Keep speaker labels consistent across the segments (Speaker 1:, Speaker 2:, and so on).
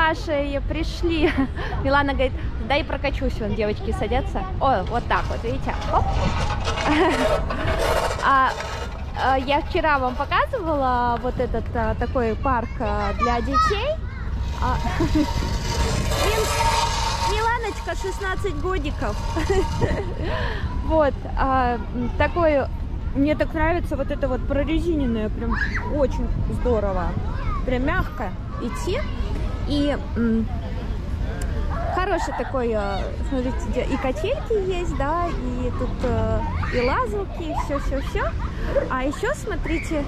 Speaker 1: Милашей пришли. Милана говорит, дай прокачусь. Вон девочки садятся. О, вот так вот, видите? Оп. Я вчера вам показывала вот этот такой парк для детей. Миланочка 16 годиков. Вот. Такой, мне так нравится вот это вот прорезиненное. Прям очень здорово. Прям мягко идти. И хороший такой, смотрите, и качельки есть, да, и тут и лазалки, и все. А еще, смотрите,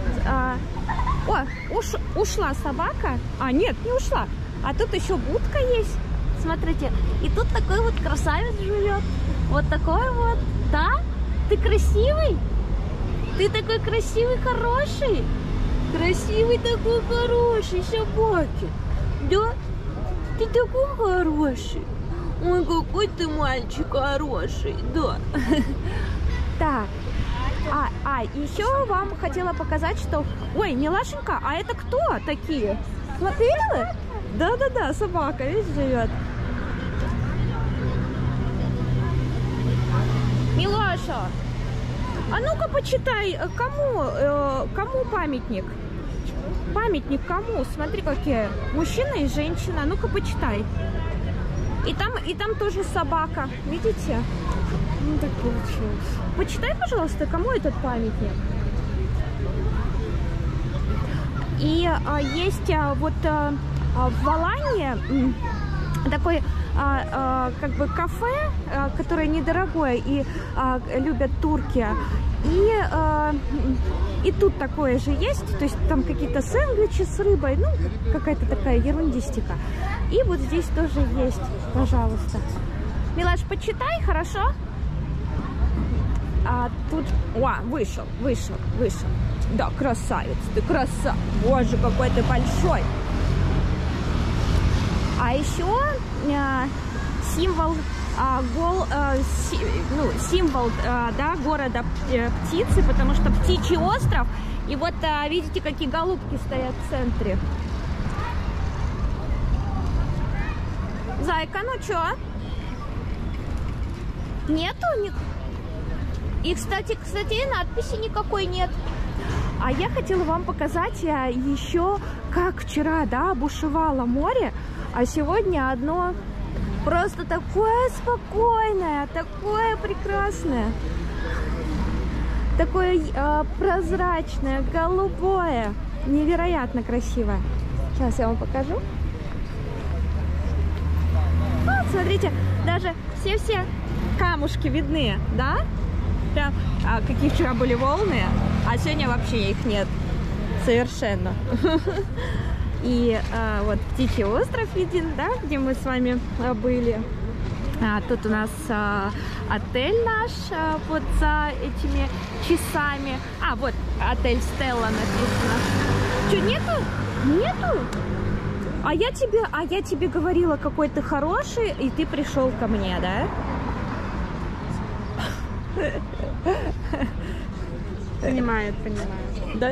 Speaker 1: ушла собака. Нет, не ушла. А тут еще будка есть. Смотрите, и тут такой вот красавец живет. Вот такой вот, да? Ты красивый? Ты такой красивый, хороший? Красивый такой, хороший собаки. Да? Ты такой хороший. Ой, какой ты мальчик хороший, да. Так. Еще вам хотела показать, что... Ой, Милашенька, а это кто такие? Смотрела? Да, собака, видишь, живет. Милаша, а ну-ка почитай, кому памятник? Памятник кому? Смотри, какие. Мужчина и женщина. А ну-ка почитай. И там тоже собака. Видите? Ну так получилось. Почитай, пожалуйста, кому этот памятник. И есть вот в Алании такой как бы кафе, которое недорогое и любят турки. И тут такое же есть, то есть там какие-то сэндвичи с рыбой, ну, какая-то такая ерундистика. И вот здесь тоже есть, пожалуйста. Милаш, почитай, хорошо? Тут, вышел. Да, красавец, ты красавец. Боже, какой ты большой. А еще символ символ да, города птицы, потому что птичий остров. И вот видите, какие голубки стоят в центре. Зайка, ну чё? Нету? И, кстати, и надписи никакой нет. А я хотела вам показать еще, как вчера, да, бушевало море, а сегодня одно просто такое спокойное, такое прекрасное, такое прозрачное, голубое, невероятно красивое. Сейчас я вам покажу. Вот, смотрите, даже все камушки видны, да? Прям, какие вчера были волны, а сегодня вообще их нет совершенно. И вот Птичий остров виден, да, где мы с вами были. Тут у нас отель наш вот за этими часами. Вот отель Стелла написано. Что, нету? Нету? А я тебе говорила, какой ты хороший, и ты пришел ко мне, да?
Speaker 2: Понимаю.
Speaker 1: Да?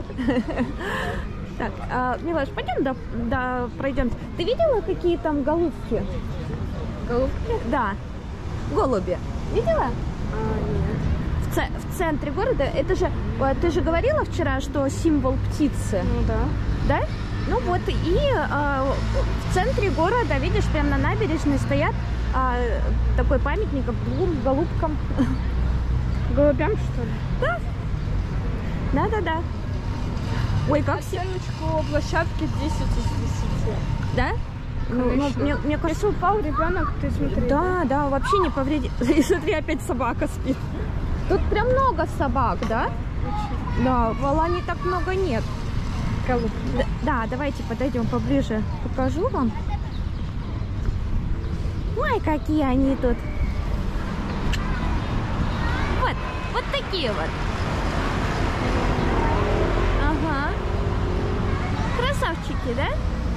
Speaker 1: Так, Милаш, пойдем пройдем. Ты видела, какие там голубки?
Speaker 2: Голубки?
Speaker 1: Да. Голуби. Видела?
Speaker 2: Нет.
Speaker 1: В центре города. Это же, ты же говорила вчера, что символ птицы.
Speaker 2: Ну да.
Speaker 1: Да? Ну вот, и в центре города, видишь, прямо на набережной стоят такой памятник двум голубкам.
Speaker 2: Голубям, что ли?
Speaker 1: Да. Да. Ой, как
Speaker 2: оценочку площадки 10 из 10.
Speaker 1: Да? Ну, мне кажется,
Speaker 2: если упал ребенок, ты смотри.
Speaker 1: Да, вообще не повредит. И смотри, опять собака спит. Тут прям много собак, да?
Speaker 2: Очень.
Speaker 1: Да, в Алании так много нет.
Speaker 2: Голубки.
Speaker 1: Да, давайте подойдем поближе, покажу вам. Ой, какие они тут. Вот такие вот. Ага. Красавчики, да?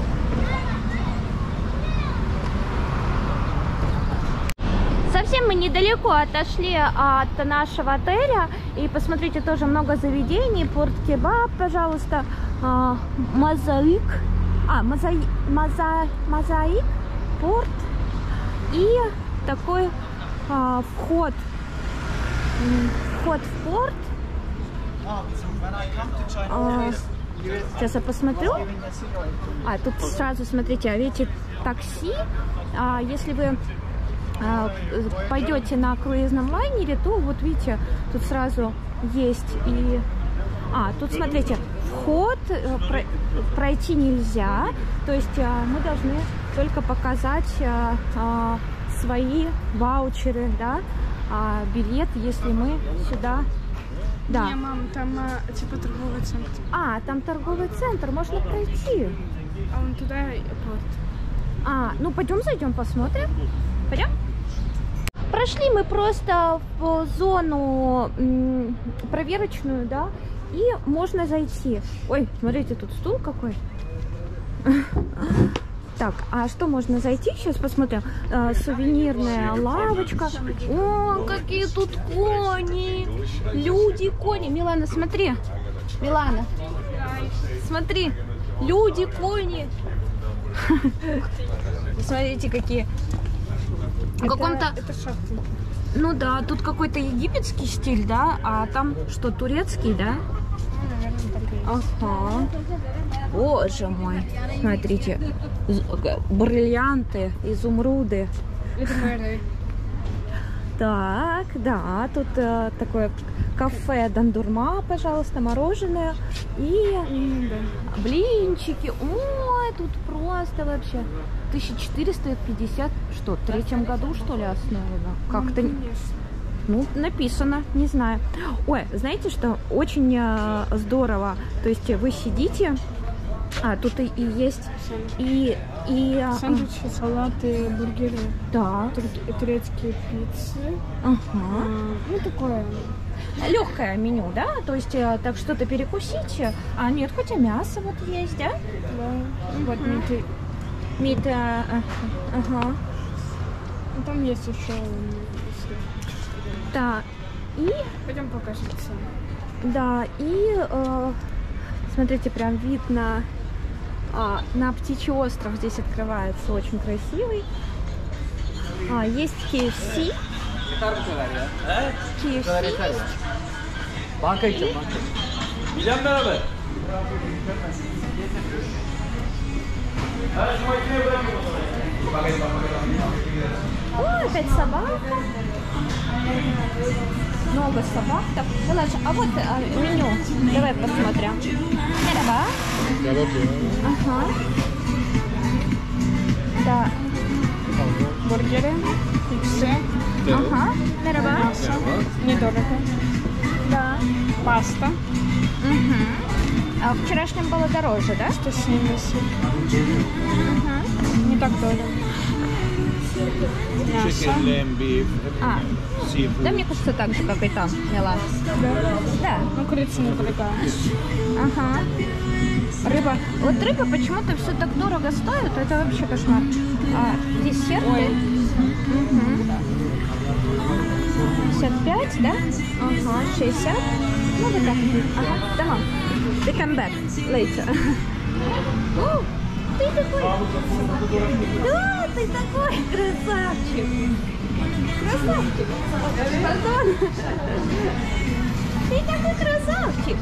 Speaker 1: Совсем мы недалеко отошли от нашего отеля. И посмотрите, тоже много заведений. Порт Кебаб, пожалуйста. Мозаик. Мозаик, порт и такой вход в порт. Сейчас я посмотрю. Тут сразу, смотрите, видите, такси. Если вы пойдете на круизном лайнере, то вот видите, тут сразу есть и... тут смотрите, вход пройти нельзя, то есть мы должны только показать свои ваучеры, да, билет, если мы сюда... Да.
Speaker 2: Не, мам, там типа торговый центр.
Speaker 1: Там торговый центр, можно пройти.
Speaker 2: А вон туда и порт.
Speaker 1: Ну пойдем зайдем, посмотрим. Пойдем? Прошли мы просто в зону проверочную, да, и можно зайти. Ой, смотрите, тут стул какой. Так, а что можно зайти? Сейчас посмотрим. Сувенирная лавочка. О, какие тут кони! Люди, кони. Милана, смотри. Милана, смотри. Люди, кони. Смотрите, какие. В каком-то...
Speaker 2: Это шахты.
Speaker 1: Ну да, тут какой-то египетский стиль, да? А там что, турецкий, да? Ага. Боже мой. Смотрите. Бриллианты, изумруды.
Speaker 2: Это мэры.
Speaker 1: Так, да, тут такое кафе Дандурма, пожалуйста, мороженое и блинчики. Ой, тут просто вообще 1450, что, в 3-м году, что ли, основано? Как-то, ну, написано, не знаю. Ой, знаете, что очень здорово, то есть вы сидите, тут и есть, и
Speaker 2: сэндвичи, салаты, бургеры.
Speaker 1: Да.
Speaker 2: Турецкие пиццы.
Speaker 1: Ага.
Speaker 2: Ну, такое.
Speaker 1: Легкое меню, да? То есть так что-то перекусить. Нет, хотя мясо вот есть, да?
Speaker 2: Да. Вот
Speaker 1: Мид, ага.
Speaker 2: Ну, там есть еще.
Speaker 1: Да. И...
Speaker 2: Пойдем покажем все.
Speaker 1: Да, и смотрите, прям вид на Птичий остров здесь открывается, очень красивый. Есть KFC. KFC.
Speaker 3: Banka gideceğim, banka. Bilen beraber.
Speaker 1: О, опять собака. Много собак. Так, Милаша, а вот меню. Давай посмотрим. Мераба. Ага. Да.
Speaker 2: Бургеры, пиццы.
Speaker 1: Ага. Мераба.
Speaker 2: Мясо. Недорого.
Speaker 1: Да.
Speaker 2: Паста.
Speaker 1: Угу. А в вчерашнем было дороже, да?
Speaker 2: 170.
Speaker 1: Угу.
Speaker 2: Не так дорого. Мясо.
Speaker 3: Chicken, lamb, beef, seafood.
Speaker 1: Да, мне кажется, так же, как и там, Мила. Да.
Speaker 2: Ну, курица недорогая.
Speaker 1: Ага. Рыба. Вот рыба почему-то все так дорого стоит, это вообще кошмар. Десерты.
Speaker 2: Ой.
Speaker 1: Угу. 55, да? Ага, 60. Ну, вот так. Ага, давай. We come back later. О, ты такой... Да, ты такой красавчик. Красавчик. Пардон. Ты такой красавчик.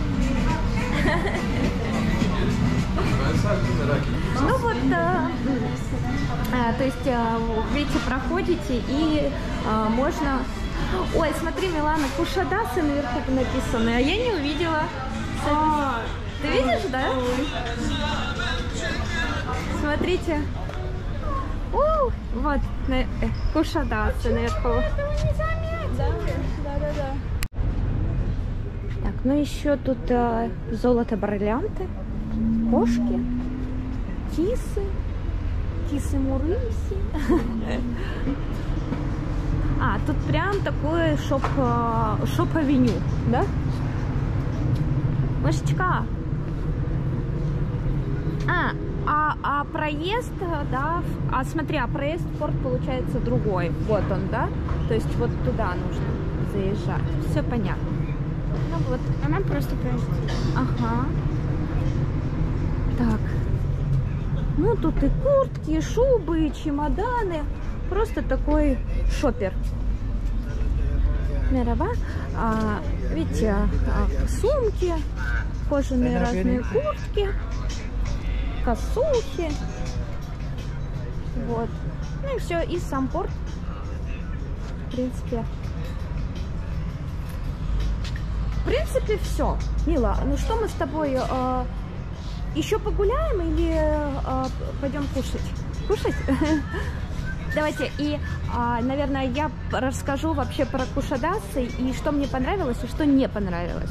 Speaker 1: Ну вот, то есть, видите, проходите и можно... Ой, смотри, Милана, Кушадасы наверху написаны, а я не увидела. Ты видишь, да? Смотрите. Вот, Кушадасы наверху.
Speaker 2: Да.
Speaker 1: Так, ну еще тут золото-бриллианты, кошки, кисы-мурыси. Тут прям такой шоп-авеню, да? Мышечка. А проезд, да, смотри, проезд в порт получается другой. Вот он, да? То есть вот туда нужно заезжать. Все понятно. Ну вот.
Speaker 2: А нам просто проезд.
Speaker 1: Ага. Так. Ну, тут и куртки, и шубы, и чемоданы. Просто такой шопер. Мераба. Видите, сумки, кожаные разные куртки, косухи. Вот. Ну и все, и сам порт. В принципе, все. Мила, ну что мы с тобой еще погуляем или пойдем кушать? Кушать? Давайте, и, наверное, я расскажу вообще про Кушадасы и что мне понравилось и что не понравилось.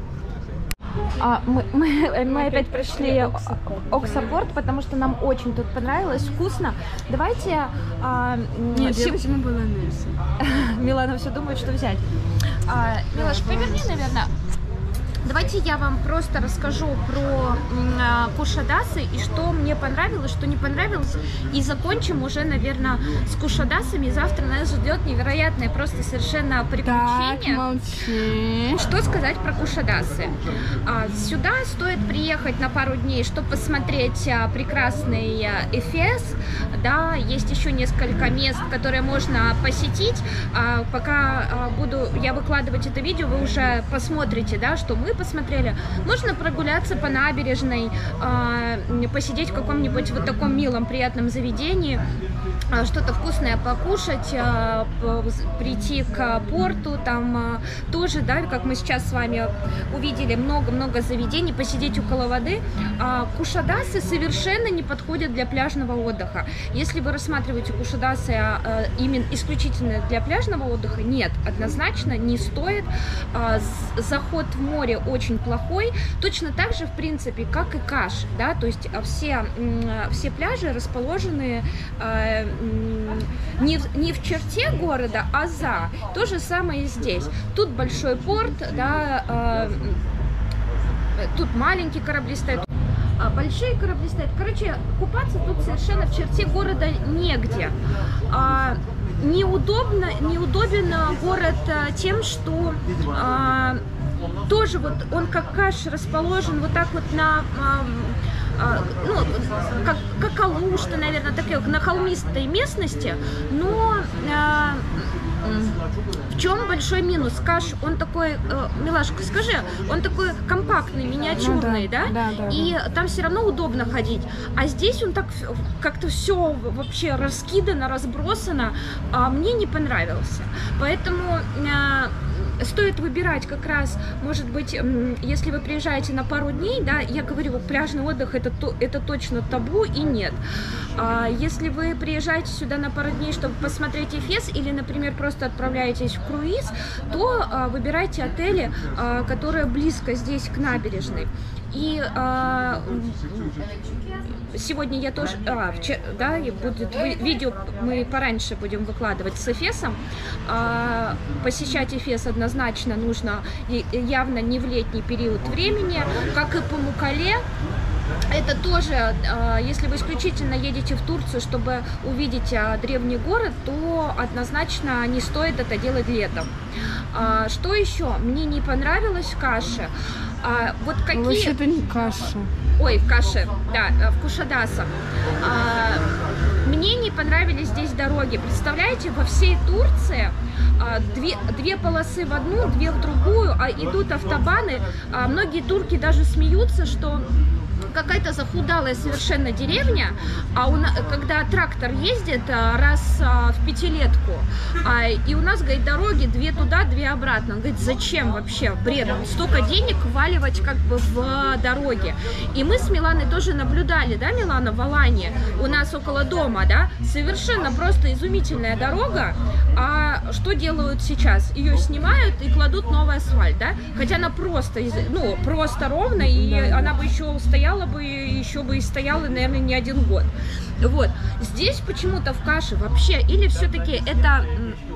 Speaker 1: Мы опять пришли Оксапорт, потому что нам очень тут понравилось, вкусно. Давайте...
Speaker 2: Нет, я возьму болонез.
Speaker 1: Милана все думает, что взять. Милаш, поверни, наверное. Давайте я вам просто расскажу про Кушадасы и что мне понравилось, что не понравилось. И закончим уже, наверное, с Кушадасами. Завтра нас ждет невероятное, просто совершенно приключение.
Speaker 2: Так, молчи.
Speaker 1: Что сказать про Кушадасы? Сюда стоит приехать на пару дней, чтобы посмотреть прекрасный Эфес. Да, есть еще несколько мест, которые можно посетить. Пока буду я выкладывать это видео, вы уже посмотрите, да, что мы посмотрели. Можно прогуляться по набережной, посидеть в каком-нибудь вот таком милом, приятном заведении, что-то вкусное покушать, прийти к порту, там тоже, да, как мы сейчас с вами увидели, много-много заведений, посидеть около воды. Кушадасы совершенно не подходят для пляжного отдыха. Если вы рассматриваете Кушадасы именно исключительно для пляжного отдыха, нет, однозначно не стоит. Заход в море очень плохой, точно так же, в принципе, как и Каш, да, то есть все пляжи расположены не в черте города, а за. То же самое и здесь. Тут большой порт, да, тут маленькие корабли стоят, большие корабли стоят. Короче, купаться тут совершенно в черте города негде. Неудобен город тем, что тоже вот он как Каш расположен вот так вот на, ну, как Алушта, наверное, такая, на холмистой местности, но в чем большой минус? Каш, он такой, Милашка, скажи, он такой компактный, миниатюрный, ну, да? Да, и там все равно удобно ходить. А здесь он так как-то все вообще раскидано, разбросано, а мне не понравился. Поэтому стоит выбирать как раз, может быть, если вы приезжаете на пару дней, да, я говорю, пляжный отдых это точно табу и нет. Если вы приезжаете сюда на пару дней, чтобы посмотреть Эфес, или, например, просто отправляетесь в круиз, то выбирайте отели, которые близко здесь к набережной. И сегодня я тоже, да, и будет видео, мы пораньше будем выкладывать с Эфесом. Посещать Эфес однозначно нужно явно не в летний период времени, как и Памуккале. Это тоже, если вы исключительно едете в Турцию, чтобы увидеть древний город, то однозначно не стоит это делать летом. Что еще мне не понравилось в Каше? Вот какие...
Speaker 2: Вообще-то не Каша.
Speaker 1: Ой, в Каше, да, в Кушадасах. Мне не понравились здесь дороги. Представляете, во всей Турции две полосы в одну, две в другую, идут автобаны. Многие турки даже смеются, что какая-то захудалая совершенно деревня, когда трактор ездит раз в пятилетку, и у нас, говорит, дороги две туда, две обратно. Он говорит, зачем вообще, бред, столько денег вваливать как бы в дороги. И мы с Миланой тоже наблюдали, да, Милана, в Алании, у нас около дома, да, совершенно просто изумительная дорога, а что делают сейчас? Ее снимают и кладут новый асфальт, да, хотя она просто, ну, просто ровно, и она бы еще стояла бы, еще бы и стояла, наверное, не один год. Вот. Здесь почему-то в Каше вообще, или все-таки это,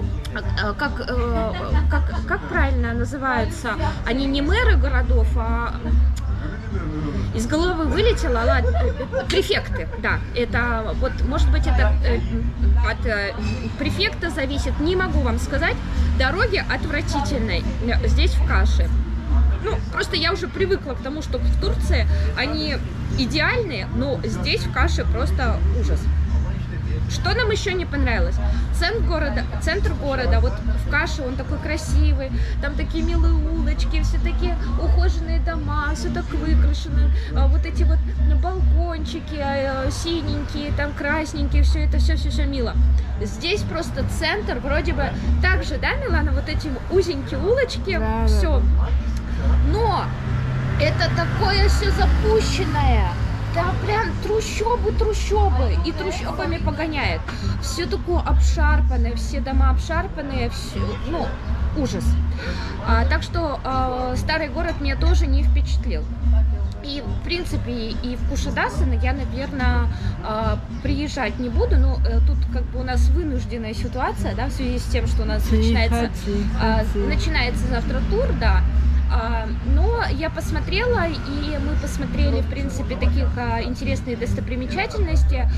Speaker 1: как правильно называются, они не мэры городов, а из головы вылетело, ладно, префекты, да, это, вот, может быть, это от префекта зависит, не могу вам сказать, дороги отвратительные здесь в Каше. Ну, просто я уже привыкла к тому, что в Турции они идеальные, но здесь в каше просто ужас. Что нам еще не понравилось? Центр города, вот в Каше он такой красивый, там такие милые улочки, все такие ухоженные дома, все так выкрашено, вот эти вот балкончики синенькие, там красненькие, все это все мило. Здесь просто центр, вроде бы так же, да, Милана, вот эти узенькие улочки,
Speaker 2: Да,
Speaker 1: все. Но это такое все запущенное. Да, прям трущобы, и трущобами погоняет. Все такое обшарпанное, все дома обшарпанные, все, ну, ужас. Так что старый город меня тоже не впечатлил. И, в принципе, и в Кушадасана я, наверное, приезжать не буду, но тут как бы у нас вынужденная ситуация, да, в связи с тем, что у нас начинается завтра тур, да. Но я посмотрела, и мы посмотрели, в принципе, таких интересные достопримечательности.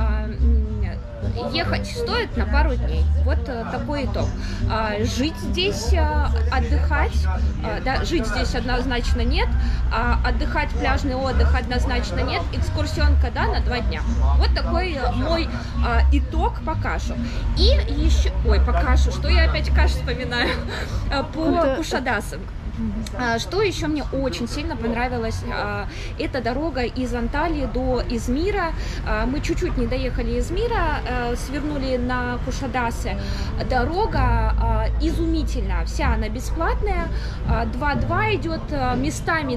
Speaker 1: Ехать стоит на пару дней. Вот такой итог. Жить здесь, отдыхать, да, жить здесь однозначно нет, отдыхать, пляжный отдых однозначно нет, экскурсионка, да, на 2 дня. Вот такой мой итог по Кашу. И еще, ой, по Кашу, что я опять Каш вспоминаю, по Кушадасу. Что еще мне очень сильно понравилось, это дорога из Анталии до Измира. Мы чуть-чуть не доехали из Измира, свернули на Кушадасы. Дорога изумительная, вся она бесплатная, 2-2 идет, местами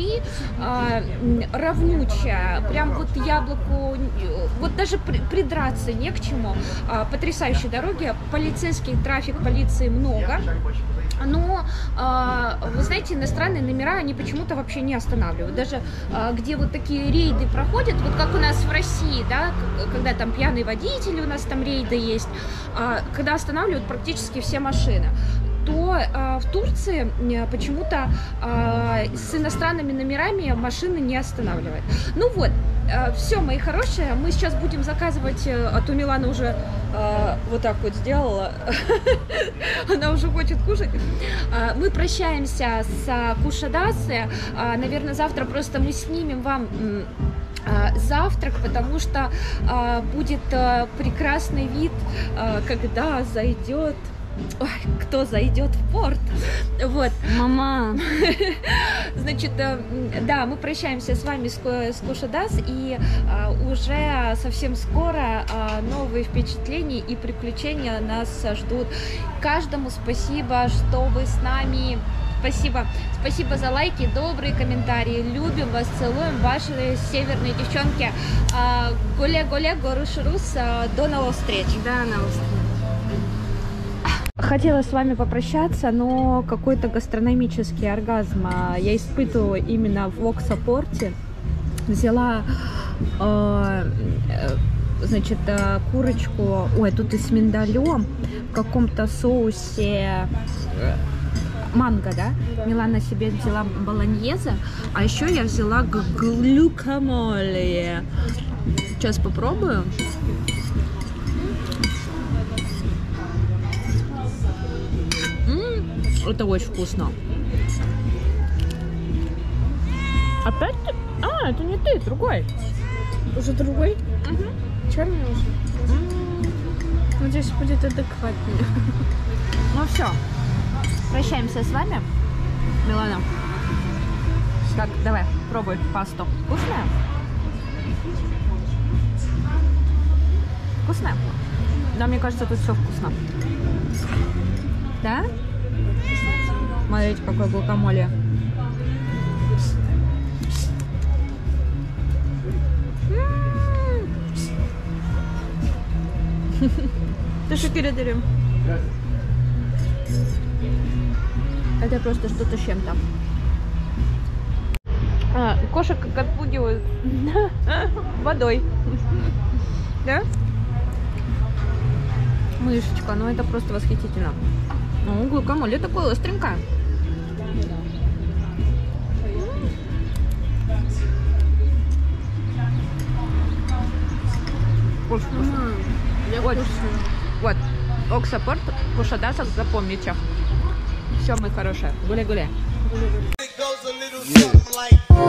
Speaker 1: 3-3, равнючая, прям вот яблоку, вот даже придраться не к чему. Потрясающие дороги, полицейский трафик, полиции много. Но, вы знаете, иностранные номера, они почему-то вообще не останавливают. Даже где вот такие рейды проходят, вот как у нас в России, да, когда там пьяные водители, у нас там рейды есть, когда останавливают практически все машины, то в Турции почему-то с иностранными номерами машины не останавливают. Ну вот, все, мои хорошие, мы сейчас будем заказывать, а то Милана уже вот так вот сделала, она уже хочет кушать. Мы прощаемся с Кушадасы, наверное, завтра просто мы снимем вам завтрак, потому что будет прекрасный вид, когда зайдет. Ой, кто зайдет в порт? Вот.
Speaker 2: Мама.
Speaker 1: Значит, да, мы прощаемся с вами с Кушадас, и уже совсем скоро новые впечатления и приключения нас ждут. Каждому спасибо, что вы с нами. Спасибо. Спасибо за лайки, добрые комментарии. Любим вас, целуем, ваши северные девчонки. Гуля-гуля, горушурус. До новых встреч.
Speaker 2: Да, на встреч.
Speaker 1: Хотела с вами попрощаться, но какой-то гастрономический оргазм я испытываю именно в Окса-порте. Взяла, значит, курочку, ой, тут и с миндалем, в каком-то соусе манго, да? Милана себе взяла болоньезе, а еще я взяла глюкамоле. Сейчас попробую. Это очень вкусно. Опять ты? А, это не ты, другой.
Speaker 2: Уже другой?
Speaker 1: Угу.
Speaker 2: Черный уже? Надеюсь, будет адекватнее.
Speaker 1: Ну все. Прощаемся с вами. Милана. Так, давай, пробуй пасту. Вкусная? Вкусная? Да, мне кажется, тут все вкусно. Да? Смотрите, какое гуакамоле. Teşekkür ederim. Это просто что-то с чем-то. Кошек как отпугивают водой. Да? Мышечка, ну это просто восхитительно. Ну, гуакамоле такое остренькое. Очень вкусно. Вот. Вот. Окса-порт, Кушадасов, запомните. Все, мои хорошие. Гуля-гуля.
Speaker 3: Yeah.